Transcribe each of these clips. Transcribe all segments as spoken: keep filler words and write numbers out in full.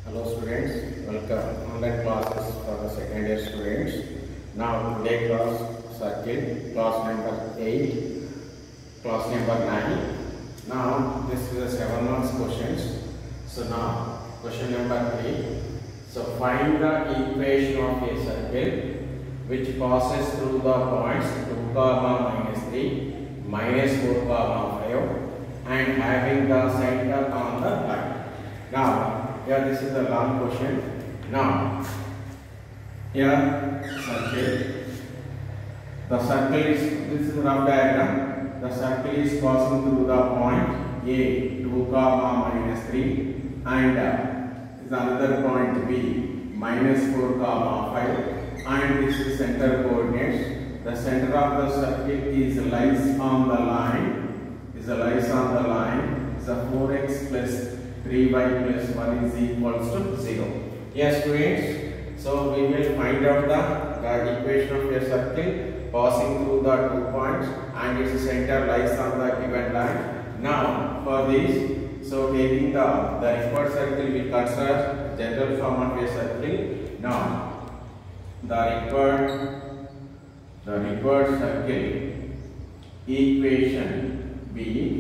Hello students, welcome online classes for the second year students. Now today class circle, class number eight, class number nine. Now this is the seven months questions. So now question number three. So find the equation of a circle which passes through the points two comma minus three, minus four comma five and having the center on the line. Now here this is the long question. Now here circle, the circle is, this is rough diagram. The circle is passing through the point A two comma minus three and uh, is another point B minus four comma five, and this is center coordinates. The center of the circle is lies on the line. Is lies on the line. Is a four x plus three y plus one is equals to zero. Yes students, so we will find out the, the equation of a circle passing through the two points and its center lies on the given line. Now for this, so taking the, the required circle we consider general form of a circle. Now the required, the required circle equation be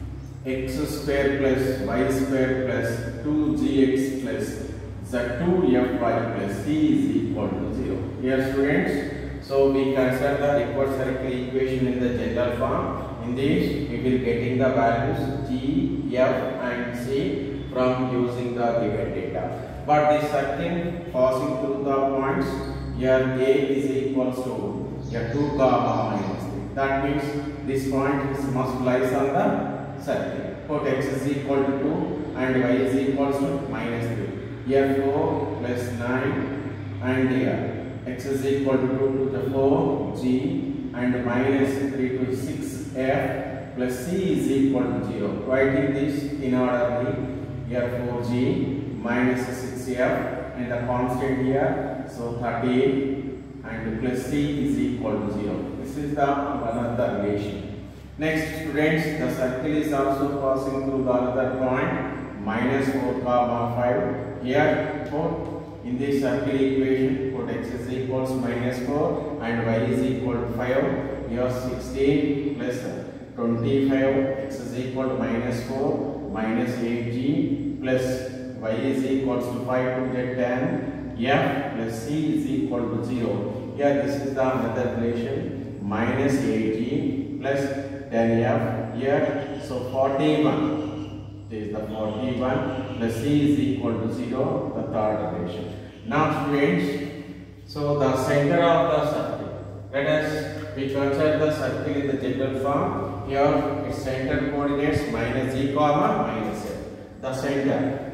x square plus y square plus two g x plus z two f y plus c is equal to zero. Here students, so we consider the required circle equation in the general form. In this, we will getting the values g, f and c from using the given data. But the circle passing through the points, here a is equals to here two comma minus three. That means this point is must lies on the circle. Put x is equal to two and y is equals to minus three. Here four plus nine and here x is equal to two to the four g and minus three to six f plus c is equal to zero. Writing this in order, here four g minus six f and the constant here, so thirty-eight and plus c is equal to zero. This is the another relation. Next students, the circle is also passing through the other point minus four comma five. Here put in the circle equation, put x is equals minus four and y is equal to five. Here sixteen plus twenty-five, x is equal to minus four minus eight g plus y is equals to five to get ten, f plus c is equal to zero. Here this is the another relation, minus eight g plus ten f here, so forty-one, this is the forty-one plus c is equal to zero, the third relation. Now students, so the center of the circle, let us we consider the circle in the general form. Here its center coordinates minus z comma minus f. The center,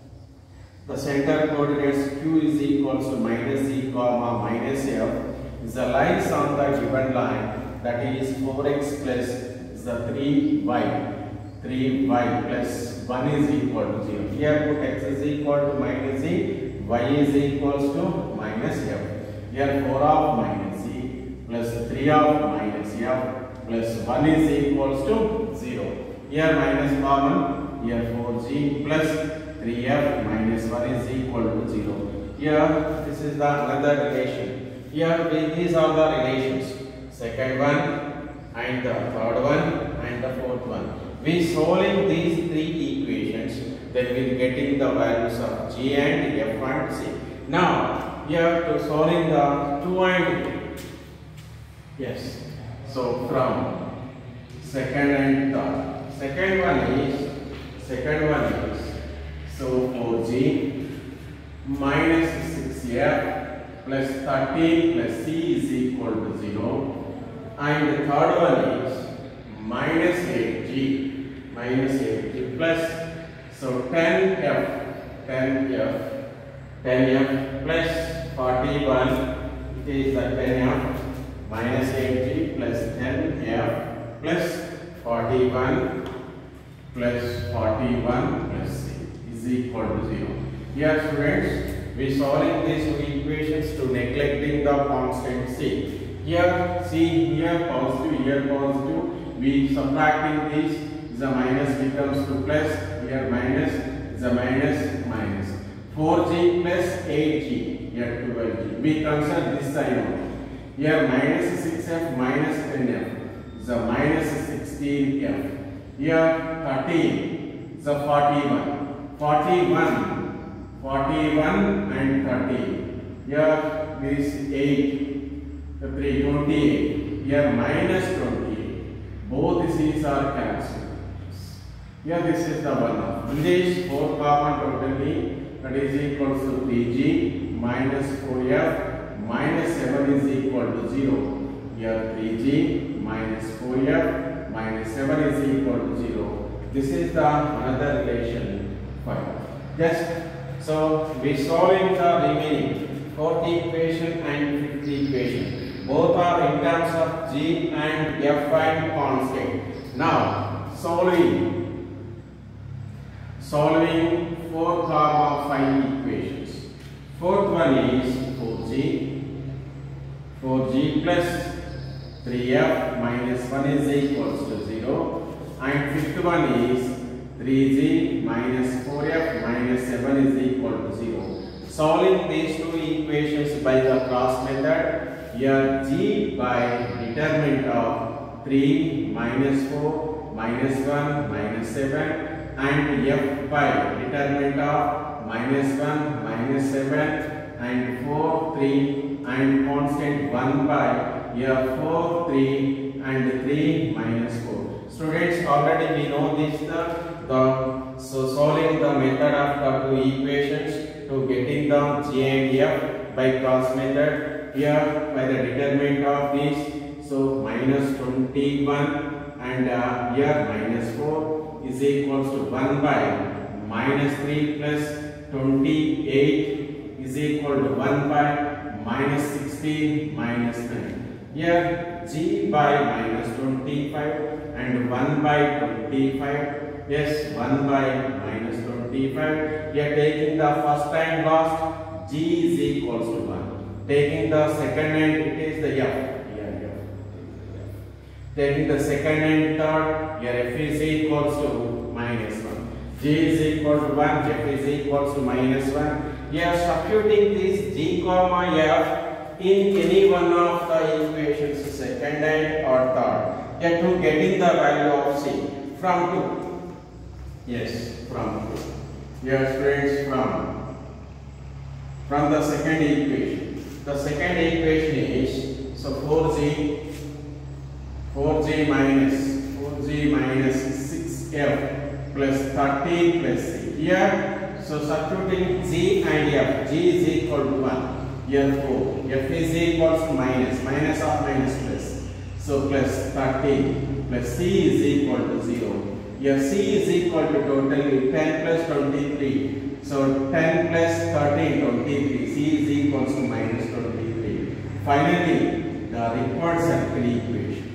the center coordinates q is equals to minus z comma minus f is the lies on the given line, that is four x plus the three y, three y plus one is equal to zero. Here put x is equal to minus z, y is equals to minus f. Here four of minus z plus three of minus f plus one is equals to zero. Here minus common, here four g plus three f minus one is equal to zero. Here this is the another relation. Here these are the relations. Second one and the third one and the fourth one. We solving these three equations, then we are getting the values of g and f and c. Now here to solving the two and three. Yes. So from second and third. Second one is second one is so four g minus six f plus thirteen plus c is equal to zero. And the third one is minus eight g, minus eight g plus, so ten f, ten f, ten f plus forty-one, it is the ten f minus eight g plus ten f plus forty-one plus forty-one plus c is equal to zero. Here students, we solving these two equations to neglecting the constant c. Here see, here positive, here positive, we subtracting this, the minus becomes to plus, here minus, the minus minus. four g plus eight g, here twelve g. We consider this side only. Here minus six f minus ten f is a minus sixteen f. Here thirteen is a forty-one. forty-one, forty-one and thirteen. Here this eight, the three, twenty-eight. Here minus twenty-eight. Both these are cancelled. Here this is the one of. In this four carbon totally, that is equal to three g minus four f minus seven is equal to zero. Here three g minus four f minus seven is equal to zero. This is the another relation five. Just so we solving the remaining fourth equation and fifth equation. Both are in terms of g and f and constant. Now solving solving four comma five equations. Fourth one is four g. four g plus three f minus one is equals to zero. And fifth one is three g minus four f minus seven is equal to zero. Solving these two equations by the cross method, here g by determinant of three minus four minus one minus seven, and f by determinant of minus one minus seven and four three, and constant one by here four three and three minus four. Students, already we know this the, the so solving the method of the two equations to getting the g and f by cross method. Here by the determinant of this, so minus twenty-one and uh, here minus four is equals to one by minus three plus twenty-eight is equal to one by minus sixteen minus nine. Here g by minus twenty-five and one by twenty-five. Yes, one by minus twenty-five. Here taking the first and last, g is equals to one. Taking the second and it is the f. Here, f. Taking the second and third, here f is equals to minus one. G is equal to one, f is equals to minus one. Here substituting this g comma f in any one of the equations, second and or third. Here to getting the value of c from two. Yes, from two. Here students, from from the second equation. The second equation is so four g four g minus four g minus six f plus thirteen plus c. Here so substituting g and f, g is equal to one. Here four, f is equals to minus, minus of minus plus. So plus thirteen plus c is equal to zero. Here c is equal to totally ten plus twenty-three. So ten plus thirteen, twenty-three. C is equals to minus twenty-three. Finally, the required circle equation.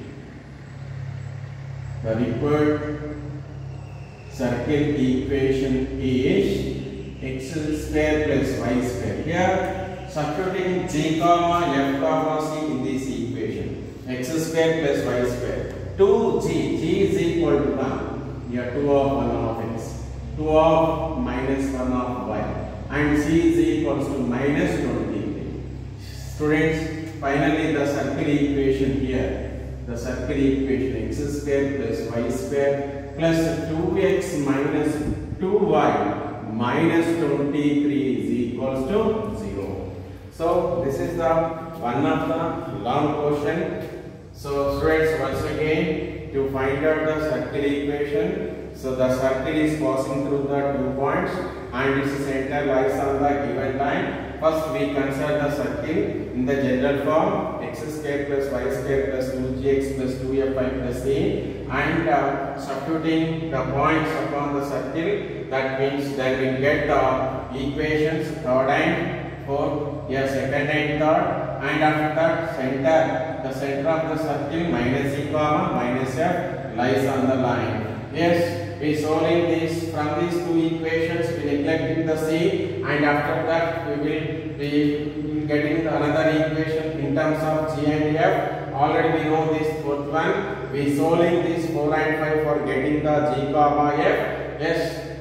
The required circle equation is x square plus y square. Here, substituting g comma f comma c in this equation. X square plus y square. two g, g is equal to one. Here two of one of x. two of minus one of y. And c is equals to minus twenty-three. Students, finally the circle equation here. The circle equation x square plus y square plus two x minus two y minus twenty-three is equals to zero. So this is the one of the long question. So students, once again to find out the circle equation. So the circle is passing through the two points and its center lies on the given line. First we consider the circle in the general form x square plus y square plus two g x plus two f y plus a, and uh, substituting the points upon the circle, that means that we get the equations third and fourth, here second and third, and after that center, the center of the circle minus e comma minus f lies on the line. Yes, we solving this from these two equations, we neglecting the c, and after that we will be getting another equation in terms of g and f. Already we know this fourth one. We solving this four and five for getting the g comma f. Yes,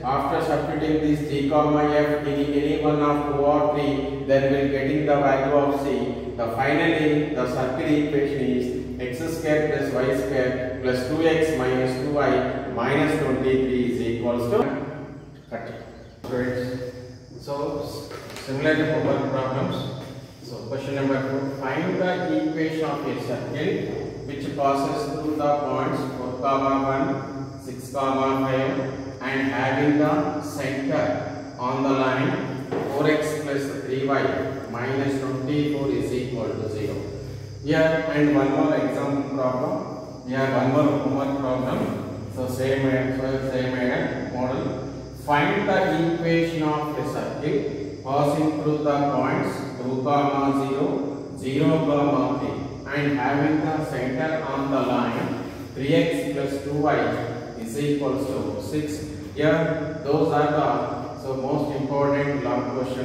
After substituting this g comma f in any one of two or three, then we'll getting the value of c. The finally the circle equation is x square plus y square plus two x minus two y minus twenty-three is equals to thirty. So similar to our problems. So question number two, find the equation of a circle which passes through the points four comma one, six comma five and having the center on the line four x plus three y minus twenty-four is equal to zero. Here and one more example problem. Here one more homework problem. So same so same model. Find the equation of a circle passing through the points two comma zero, zero comma three and having the center on the line three x plus two y is equals to six. Here those are the so most important log questions.